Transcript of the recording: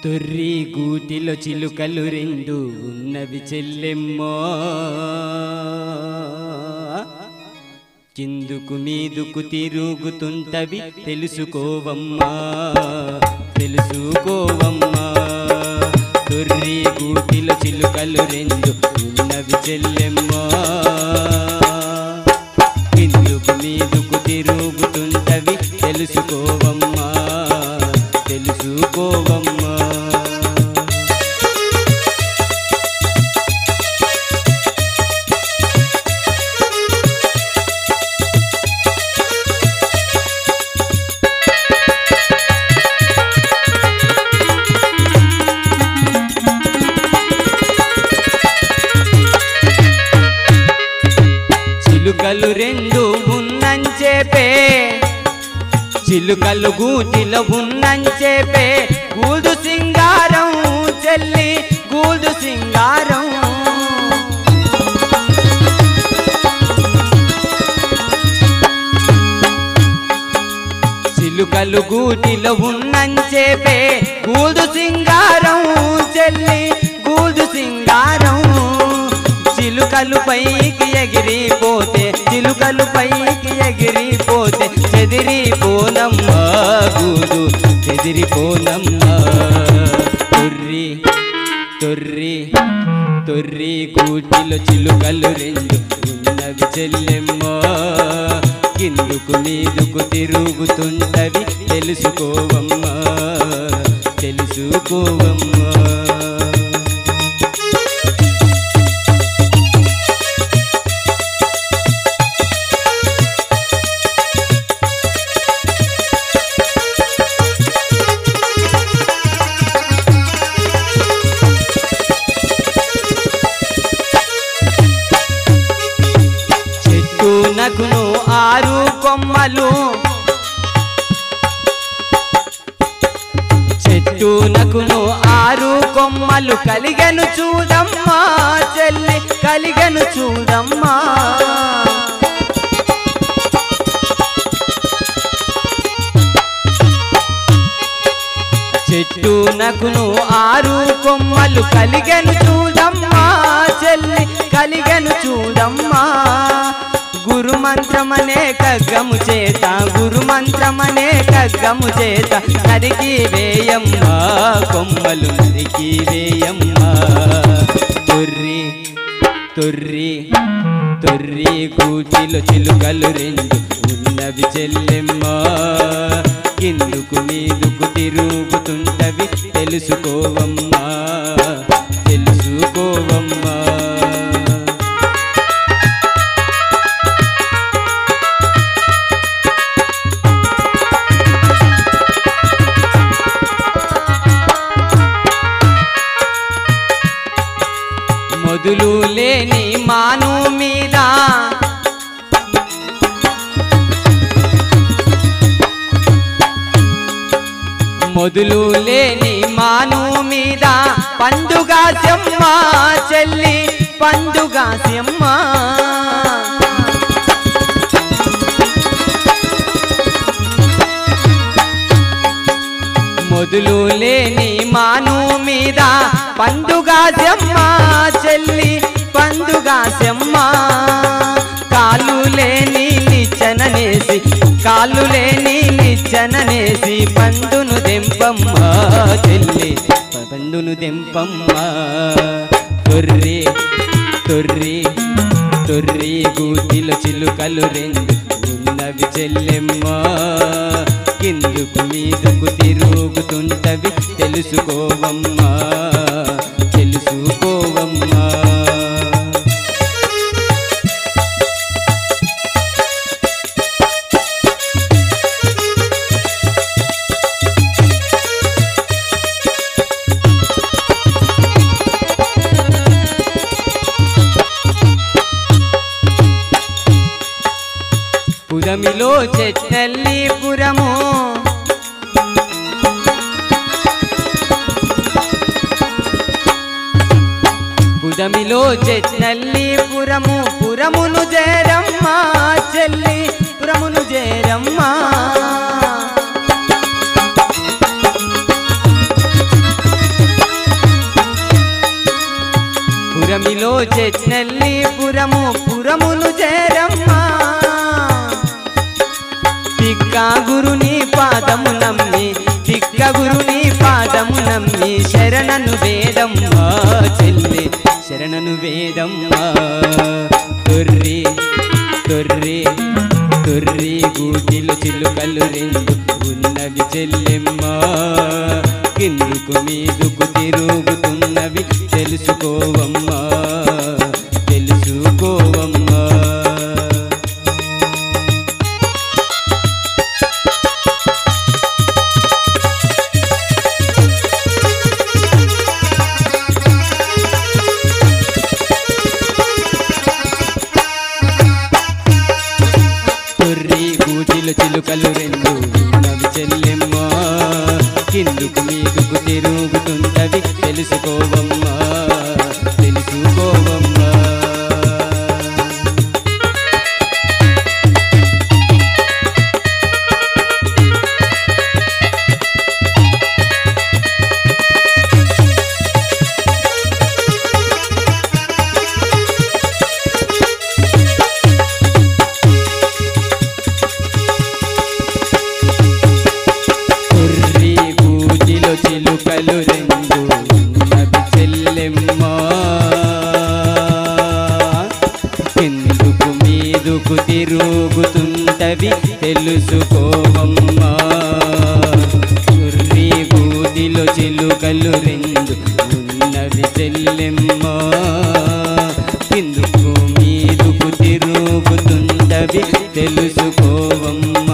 తొర్రి గూటిలో చిలుకలు రెండు ఉన్నవి చెల్లెమ్మో, కిందుకు మీదుకు తిరుగుతుంటవి తెలుసుకోవమ్మా తెలుసుకోవమ్మా. తొర్రి గూటిలో చిలుకలు రెండు ఉన్నవి చెల్లెమ్మో, కిందుకు మీదుకు తిరుగుతుంటవి తెలుసుకోవమ్మా తెలుసుకోవమ్మా. చిలుకలు రెండు ఉన్నంచేపే, చిలుకలు గూటిలో ఉన్నంచేపే, గూడు సింగారం చెల్లి గూడు సింగారం. చిలుకలు గూటిలో ఉన్నంచేపే, గూడు సింగారం చెల్లి గూడు సింగారం. చిలుకలు పైకి ఎగిరిపోతే, చిలుకలు పైకి ఎగిరిపోతే చెదిరిపోనమ్మా గూడు చెదిరిపోనమ్మా. తొర్రి తొర్రి తొర్రి గూటిలో చిలుకలు రెండు ఉన్నవి చెల్లెమ్మో, కిందుకు మీదుకు తిరుగుతుంటవి తెలుసుకోవమ్మా తెలుసుకోవమ్మా. చెట్టునకును ఆరు కొమ్మలు, చెట్టునకును ఆరు కొమ్మలు కలిగను చూడమ్మా చెల్లి కలిగను చూడమ్మా. చెట్టునకును ఆరు కొమ్మలు కలిగను చూడమ్మా చెల్లి కలిగను చూడమ్మా. గురుమంత్రమనే ఖడ్గము చేత, గురుమంత్రమనే ఖడ్గము చేత నరికి వేయమ్మా కొమ్మలు నరికి వేయమ్మా. తొర్రి తొర్రి తొర్రి గూటిలో చిలుకలు రెండు ఉన్నవి చెల్లెమ్మా, కిందుకు మీదుకు తిరుగుతుంటవి తెలుసుకోవమ్మా తెలుసుకోవమ్మా. మొదులు లేని మాను మీద, మొదులు లేని మాను మీద పండుగాస్యమ్మ చెల్లి పండుగాస్యమ్మ. మొదులు లేని మాను మీద పండుగాస్యమ్మ చెల్లి పండుగాస్యమ్మ. కాళ్ళు లేని నిచ్చెననేసి, కాళ్ళు లేని నిచ్చెననేసి పండును దెంపమ్మ చెల్లి పండును దెంపమ్మ. తొర్రి తొర్రి తొర్రి గూటిలో చిలుకలు రెండు ఉన్నవి చెల్లెమ్మా, కిందుకు మీదుకు తిరుగుతుంటవి తెలుసుకోవమ్మా తెలుసుకోవమ్మా. పురమిలో చెట్నల్లిపురము, పురమిలో చెట్నల్లిపురము, పురమును చేరమ్మా చెల్లి పురమును చేరమ్మా. పురమిలో చెట్నెల్లి పురము పురమును చేరమ్మా తిక్క గురుని పాదము నమ్మి తిక్క గురుని పాదము నమ్మి శరణను వేదమ్మా చెల్లి శరణను వేదమ్మా తొర్రి తొర్రి తొర్రి గూటిలో చిలుకలు రెండు ఉన్నవి చెల్లెమ్మా కిందుకు మీదుకు తిరుగుతున్నవి తెలుసుకోవమ్మా తెలుసుకోవమ్మా చిలుకలు రెండు ఉన్నవి చెల్లెమ్మా కిందుకు మీదుకు తిరుగుతుంటవి తెలుసుకోవమ్మా తెలుసుకోవమ్మా చిలుకలు రెండు ఉన్నవి చెల్లెమ్మా కిందుకు మీదుకు తిరుగుతుంటవి తెలుసుకోవమ్మా తుర్రి బూదిలో చిలుకలు రెండు ఉన్నవి చెల్లెమ్మా కిందుకు మీదుకు తిరుగుతుంటవి తెలుసుకోవమ్మా